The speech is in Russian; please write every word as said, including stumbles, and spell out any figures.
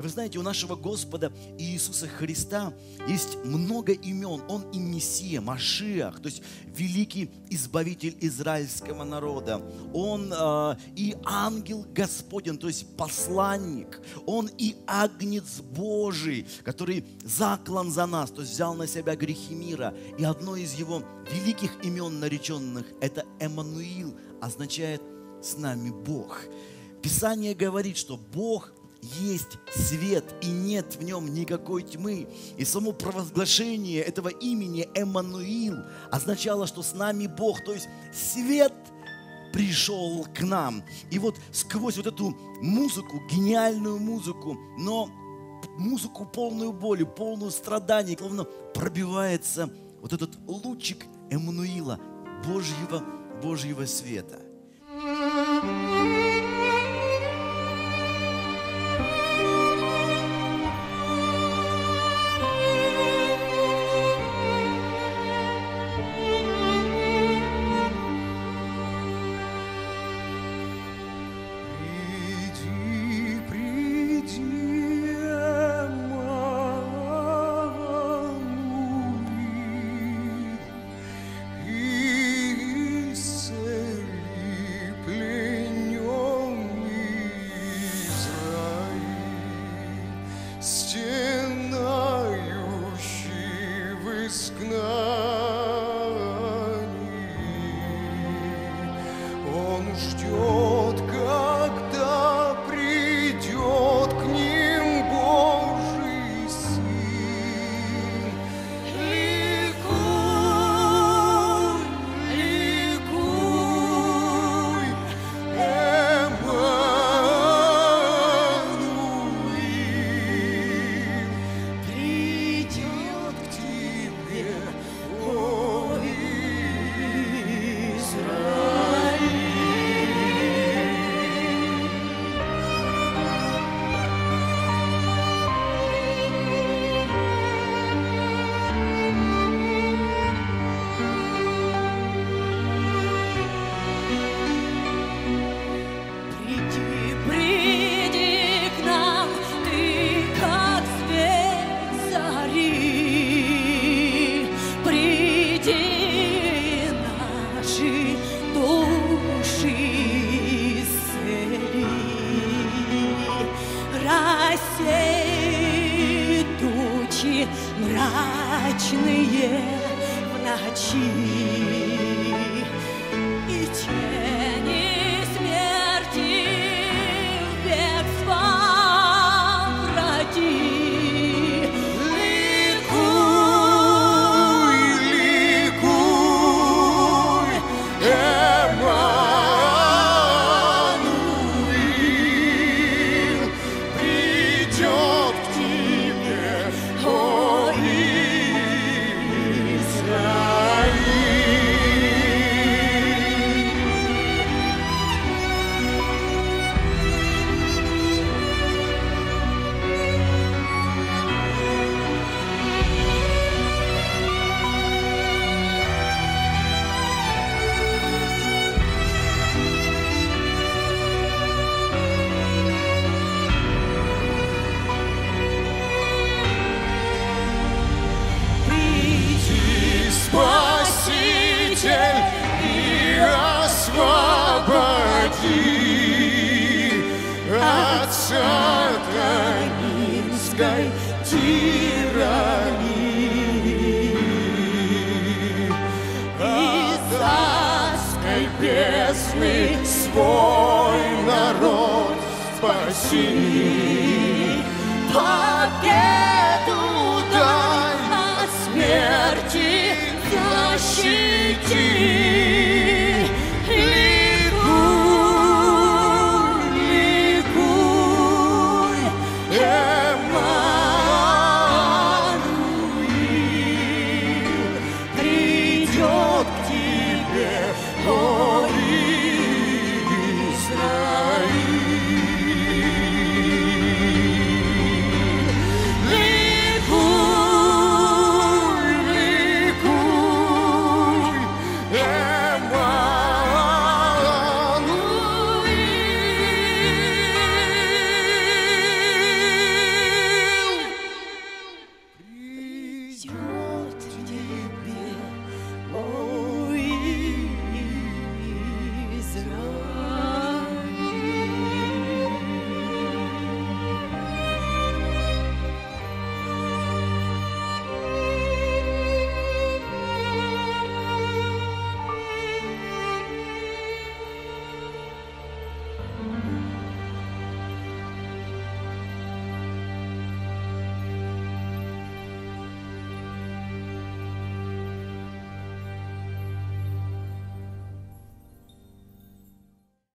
Вы знаете, у нашего Господа Иисуса Христа есть много имен. Он и Мессия, Машиах, то есть великий избавитель израильского народа. Он э, и ангел Господень, то есть посланник. Он и агнец Божий, который заклан за нас, то есть взял на себя грехи мира. И одно из его великих имен нареченных – это Эммануил, означает «с нами Бог». Писание говорит, что Бог есть свет, и нет в нем никакой тьмы. И само провозглашение этого имени Эммануил означало, что с нами Бог, то есть свет пришел к нам. И вот сквозь вот эту музыку, гениальную музыку, но музыку полную боли, полную страданий, словно пробивается вот этот лучик Эммануила, Божьего, Божьего света. Израиль. взрос.